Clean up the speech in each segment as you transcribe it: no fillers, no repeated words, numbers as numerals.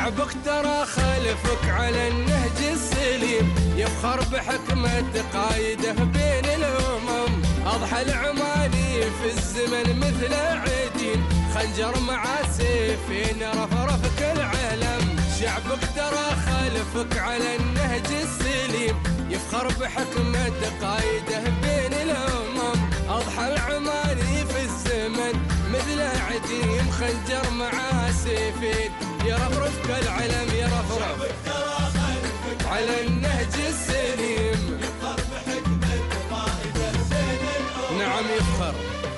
شعبك ترى خلفك على النهج السليم، يفخر بحكمة قايده بين الأمم. أضحى العماني في الزمن مثل عدين، خنجر مع سيفين رفرف كل علم. شعبك ترى خلفك على النهج السليم، يفخر بحكمة قايده بين الأمم. أضحى العماني في الزمن مثل عديم، خنجر مع سيفين يرفرف كالعلم. يرفرف شعبك ترى خلفك على النهج السليم، يفخر بحكمة قائده بين الأمم. نعم يفخر.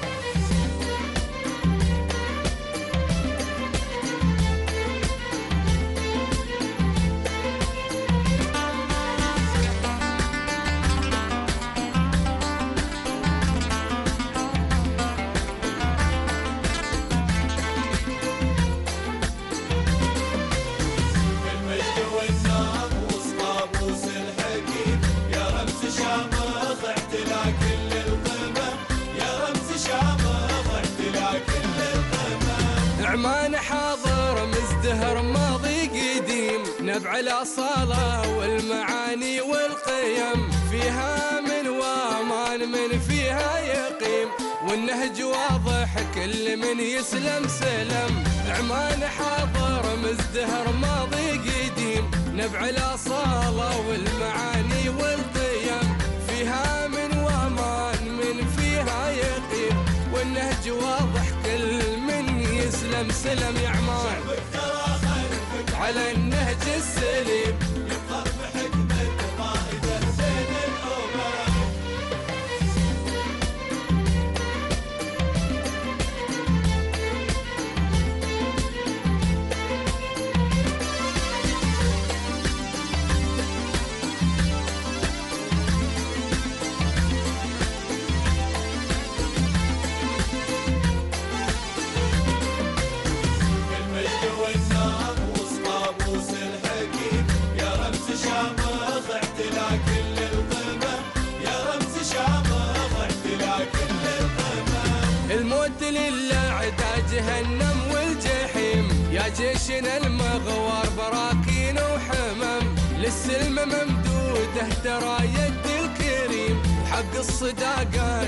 عمان حاضر مزدهر ماضي قديم، نبع الأصالة والمعاني والقيم. فيها من وامان من فيها يقيم، والنهج واضح كل من يسلم سلم. عمان حاضر مزدهر ماضي قديم، نبع الأصالة والمعاني والقيم. فيها من وامان من فيها يقيم، والنهج واضح كل من يسلم سلم. يا عمان شعبك ترى خلفك على النهج السليم، يفخر بحكمة قائده بين الأمم. الموت للأعداء جهنم والجحيم، يا جيشنا المغوار براكين وحمم. للسلم ممدوده ترى يد الكريم، وحق الصداقة